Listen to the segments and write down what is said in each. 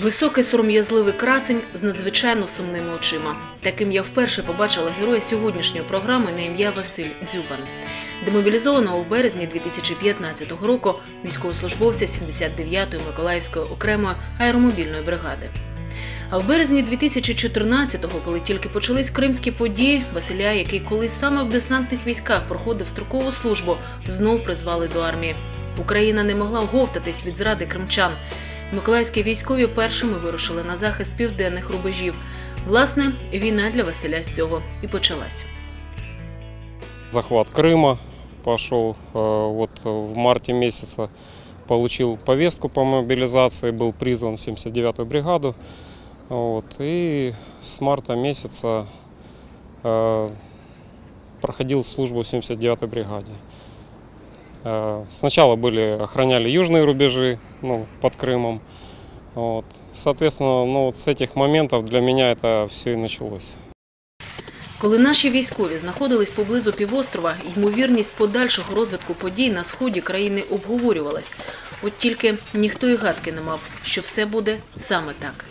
Високий сором'язливий красень з надзвичайно сумними очима. Таким я вперше побачила героя сьогоднішньої програми на ім'я Василь Дзюбан, демобілізованого в березні 2015 року військовослужбовця 79-ї Миколаївської окремої аеромобільної бригади. А в березні 2014-го, коли тільки почались кримські події, Василя, який колись саме в десантних військах проходив строкову службу, знов призвали до армії. Україна не могла оговтатись від зради кримчан. Миколаївські військові першими вирушили на захист південних рубежів. Власне, війна для Василя з цього і почалась. Захват Крыма пошел. Вот в марте месяца получил повестку по мобилизации, был призван в 79-ю бригаду. Вот, и с марта месяца проходил службу в 79-й бригаде. Сначала охраняли южные рубежи, под Крымом. Вот. Соответственно, с этих моментов для меня это все и началось. Коли наші військові знаходились поблизу півострова, ймовірність подальшого розвитку подій на сході країни обговорювалась. От тільки ніхто і гадки не мав, що все буде саме так.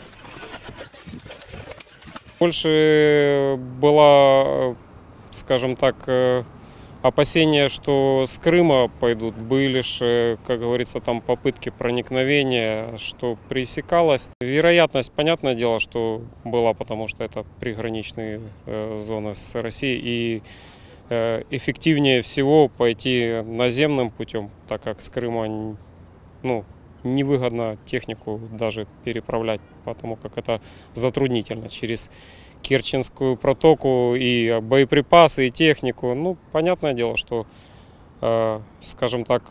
Больше было, скажем так, опасения, что с Крыма пойдут. Были же, как говорится, там попытки проникновения, что пресекалось. Вероятность, понятное дело, что была, потому что это приграничные зоны с Россией. И эффективнее всего пойти наземным путем, так как с Крыма невыгодно технику даже переправлять, потому как это затруднительно через Керченскую протоку и боеприпасы, и технику. Понятное дело, что, скажем так,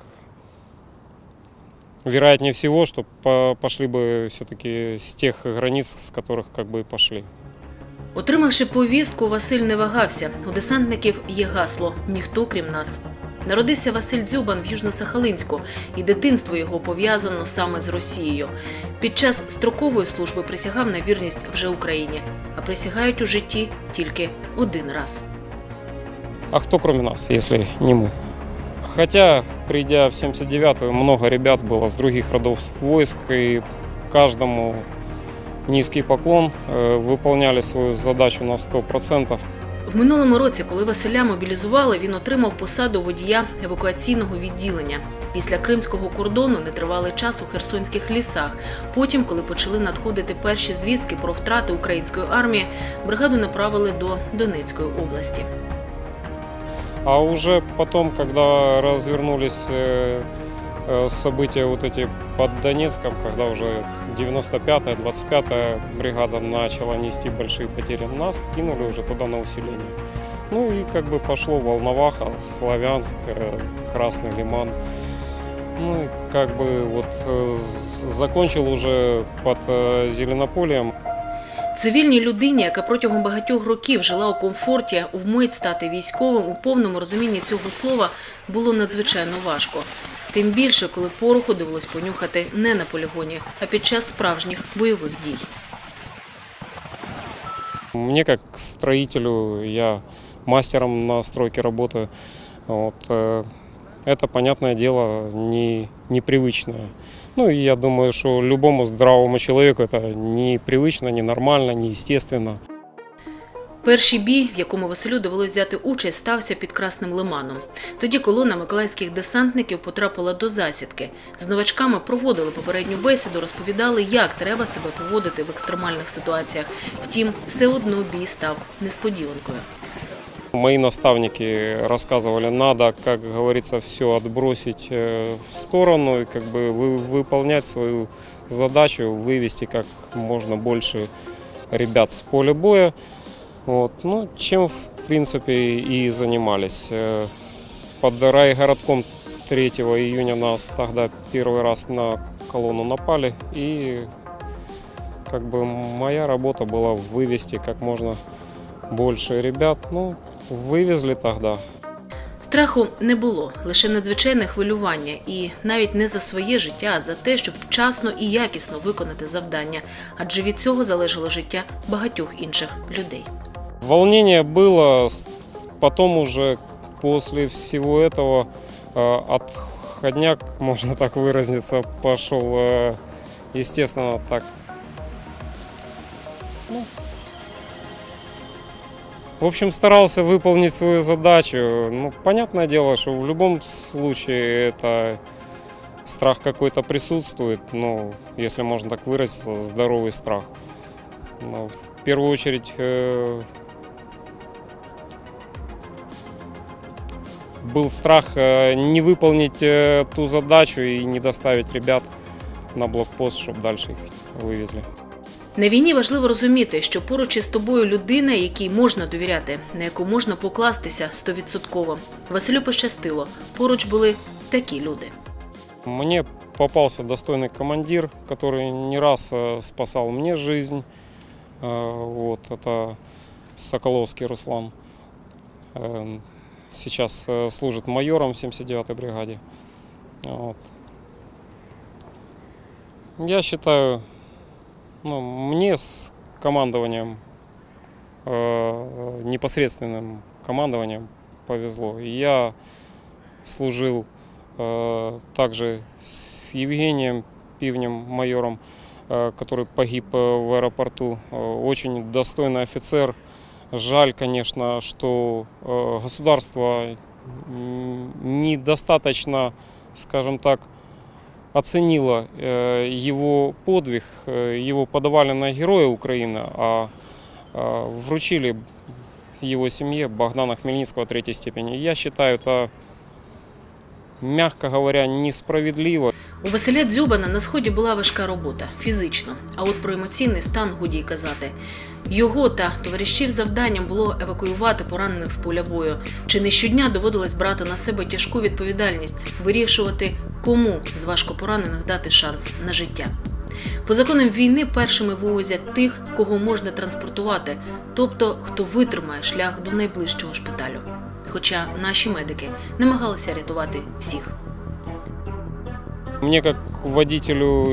вероятнее всего, что пошли бы все-таки с тех границ, с которых и пошли. Отримавши повістку, Василь не вагався. У десантників є гасло «Ніхто крім нас». Народився Василь Дзюбан в Южно-Сахалинську, і дитинство його пов'язано саме з Росією. Під час строкової служби присягав на вірність вже Україні, а присягають у житті тільки один раз. А кто кроме нас, если не мы? Хотя, придя в 79-ю, много ребят было с других родов войск, и каждому низкий поклон, выполняли свою задачу на 100%. В минулому році, коли Василя мобілізували, він отримав посаду водія евакуаційного відділення. Після кримського кордону нетривалий час у херсонських лісах. Потім, коли почали надходити перші звістки про втрати української армії, бригаду направили до Донецької області. А уже потом, когда развернулись события под Донецком, когда уже 95-я, 25-я бригада начала нести большие потери, нас кинули уже туда на усиление. И пошло Волноваха, Славянск, Красный Лиман. Закончил уже под Зеленополем. Цивільній людині, яка протягом багатьох років жила у комфорті, вмить стати військовим у повному розумінні цього слова було надзвичайно важко. Тим більше, коли пороху довелось понюхати не на полігоні, а під час справжніх бойових дій. Мне как строителю, я мастером на стройке работаю, это, понятное дело, непривычное. И я думаю, что любому здравому человеку это непривычно, ненормально, неестественно. Перший бій, в якому Василю довелось взяти участь, стався під Красним Лиманом. Тоді колона миколаївських десантників потрапила до засідки. З новачками проводили попередню бесіду, розповідали, як треба себе поводити в екстремальних ситуаціях. Втім, все одно бій став несподіванкою. Мои наставники рассказывали, надо, как говорится, все отбросить в сторону и выполнять свою задачу, вывести как можно больше ребят с поля боя. Чем, в принципе, и занимались. Под райгородком 3 июня нас тогда первый раз на колонну напали, и моя работа была вывести как можно больше ребят. Вивезли тоді. Страху не було, лише надзвичайне хвилювання. І навіть не за своє життя, а за те, щоб вчасно і якісно виконати завдання. Адже від цього залежало життя багатьох інших людей. Волнение было, потом уже после всего этого отходняк, можно так выразиться, пошел, естественно, так Ну, в общем, старался выполнить свою задачу. Ну, понятное дело, что в любом случае это страх какой-то присутствует, ну, если можно так выразиться, здоровый страх. Но в первую очередь был страх не выполнить ту задачу и не доставить ребят на блокпост, щоб далі їх вивезли. На війні важливо розуміти, що поруч із тобою людина, якій можна довіряти, на яку можна покластися 100%. Василю пощастило. Поруч були такі люди. Мне попался достойный командир, который не раз спасал мне жизнь. Вот, это Соколовский Руслан. Сейчас служит майором в 79-й бригаде. Вот. Я считаю, ну, мне с командованием, непосредственным командованием повезло. И я служил также с Евгением Пивнем, майором, который погиб в аэропорту. Очень достойный офицер. Жаль, конечно, что государство недостаточно, скажем так, оценило его подвиг, его подавали на Героя Украины, а вручили его семье Богдана Хмельницкого 3-й степени. Я считаю, это, мягко говоря, несправедливо. У Василя Дзюбана на Сході була важка робота, фізично. А от про емоційний стан годі й казати. Його та товаришів завданням було евакуювати поранених з поля бою. Чи не щодня доводилось брати на себе тяжку відповідальність, вирішувати, кому з важкопоранених дати шанс на життя. По законам війни першими вивозять тих, кого можна транспортувати, тобто хто витримає шлях до найближчого шпиталю. Хоча наші медики намагалися рятувати всіх. Мне как водителю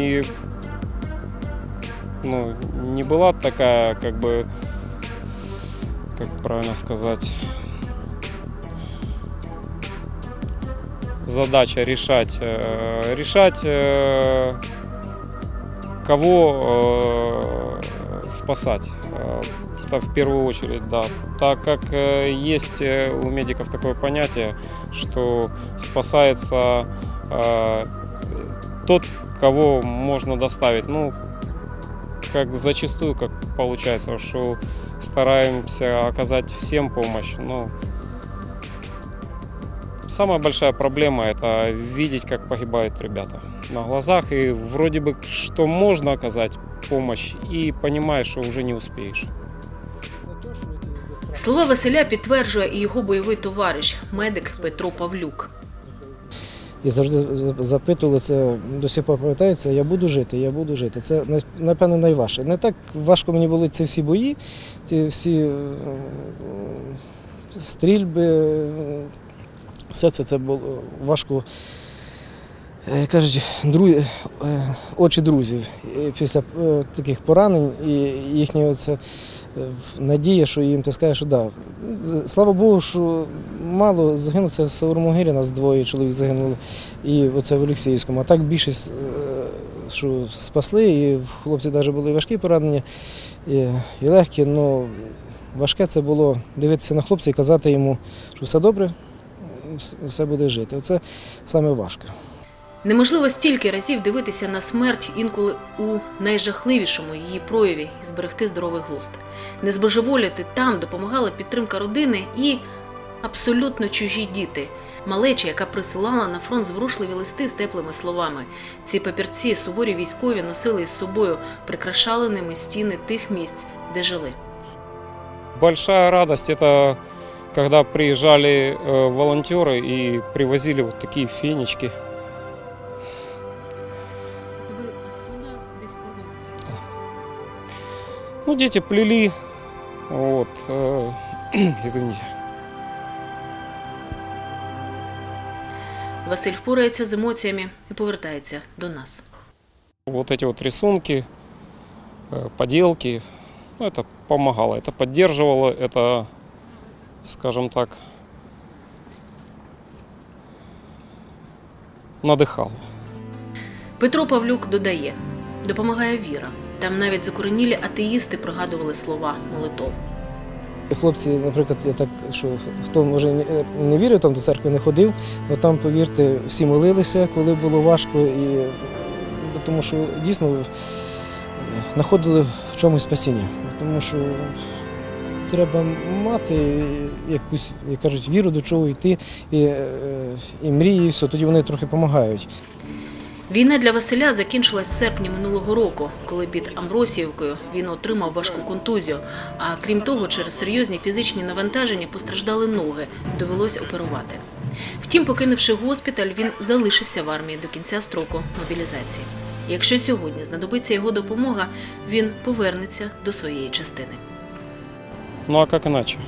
не была такая, как бы, как правильно сказать, задача решать, кого спасать. Это в первую очередь, да. Так как есть у медиков такое понятие, что спасается тот, кого можно доставить. Ну, как зачастую, как получается, что стараемся оказать всем помощь. Но самая большая проблема – это видеть, как погибают ребята на глазах. И вроде бы, что можно оказать помощь, и понимаешь, что уже не успеешь. Слова Василя підтверджує і його бойовий товариш, медик Петро Павлюк. І завжди запитували, це до сих пор пам'ятається, я буду жити, я буду жити. Це, напевно, найважче. Не так важко мені були ці всі бої, ці всі стрільби, все це було важко. Кажуть, очі друзів після таких поранень і їхня оце надія, що їм ти скажеш, що да. Слава Богу, що мало загинуло, це в Савромогилі нас 2 чоловік загинули, і оце в Олексіївському. А так більшість, що спасли, і хлопці навіть були важкі поранення, і легкі, але важке це було дивитися на хлопця і казати йому, що все добре, все буде жити. Це саме важке. Неможливо стільки разів дивитися на смерть інколи у найжахливішому її прояві і зберегти здоровий глузд. Не збожеволіти там допомагала підтримка родини і абсолютно чужі діти. Малеча, яка присилала на фронт зворушливі листи з теплими словами. Ці папірці суворі військові носили із собою, прикрашали ними стіни тих місць, де жили. Большая радость – это когда приезжали волонтеры и привозили вот такие фенечки. Ну, дети плели, вот, извините. Василь впорається з емоціями і повертається до нас. Вот эти вот рисунки, поделки, ну, это помогало, это поддерживало, это, скажем так, надихало. Петро Павлюк додає, допомагає віра. Там навіть закоренілі атеїсти пригадували слова молитов. Хлопці, наприклад, я так, що хто може не вірив, там до церкви не ходив, але там, повірте, всі молилися, коли було важко, і тому що дійсно знаходили в чомусь спасіння. Тому що треба мати якусь, як кажуть, віру, до чого йти, і мрії, і все, тоді вони трохи допомагають. Війна для Василя закінчилась в серпні минулого року, коли під Амвросіївкою він отримав важку контузію. А крім того, через серйозні фізичні навантаження постраждали ноги, довелось оперувати. Втім, покинувши госпіталь, він залишився в армії до кінця строку мобілізації. Якщо сьогодні знадобиться його допомога, він повернеться до своєї частини. Ну а как иначе?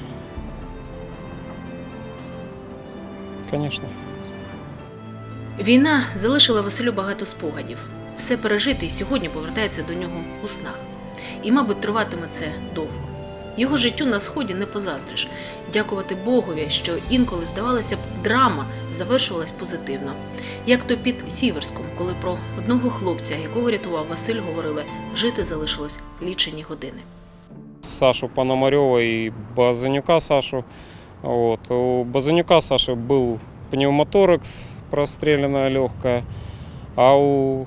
Конечно. Війна залишила Василю багато спогадів. Все пережите і сьогодні повертається до нього у снах. І, мабуть, триватиме це довго. Його життю на Сході не позаздриш. Дякувати Богові, що інколи, здавалося б, драма завершувалась позитивно. Як то під Сіверськом, коли про одного хлопця, якого рятував Василь, говорили, жити залишилось лічені години. Сашу Пономарёва и Базанюка Сашу. Вот. У Базанюка Саши был пневмоторакс, простреленная легкая, а у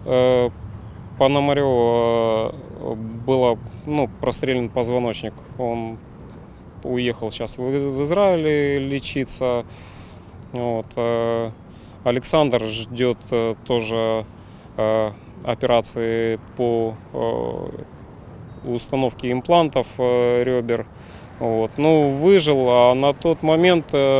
Пономарёва было прострелен позвоночник. Он уехал сейчас в Израиль лечиться. Вот. Александр ждет тоже операции по установки имплантов ребер. Вот. Ну, выжил, а на тот момент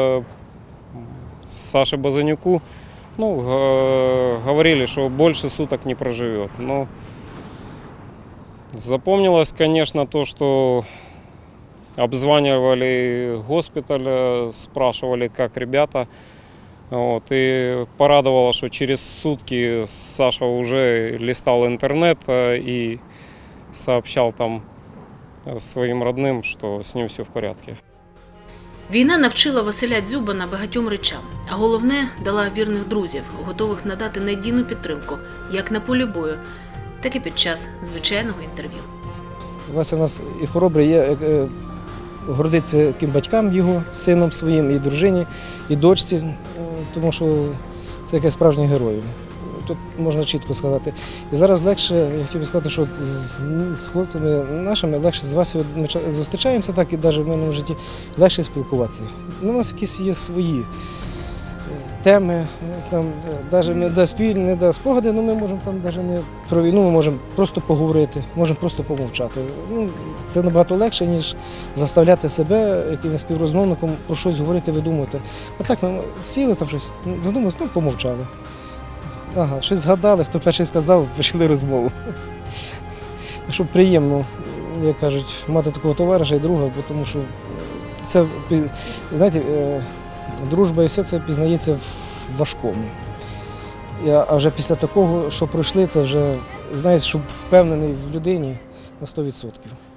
Саше Базанюку говорили, что больше суток не проживет. Но запомнилось, конечно, то, что обзванивали госпиталь, спрашивали, как ребята. Вот. И порадовало, что через сутки Саша уже листал интернет и сообщал там своїм родним, що з ним все в порядку. Війна навчила Василя Дзюбана багатьом речам, а головне – дала вірних друзів, готових надати надійну підтримку як на полі бою, так і під час звичайного інтерв'ю. Вася у нас і хоробрий є, гордиться яким батькам його, сином своїм, і дружині, і дочці, тому що це якийсь справжній герой. Тут можна чітко сказати. І зараз легше, я хотів би сказати, що з хлопцями нашими легше з Васею ми зустрічаємося, так і навіть в минулому житті легше спілкуватися. У нас якісь є свої теми, там, навіть не до спільні, не до спогади, але ми можемо там навіть не про війну, ми можемо просто поговорити, можемо просто помовчати. Це набагато легше, ніж заставляти себе якимось співрозмовником про щось говорити, видумувати. А так ми сіли там щось, задумалися, помовчали. Ага, щось згадали, хто перший сказав, почали розмову. Так що приємно, як кажуть, мати такого товариша і друга, тому що це, знаєте, дружба і все це пізнається в важкому. А вже після такого, що пройшли, це вже, знаєте, щоб впевнений в людині на 100%.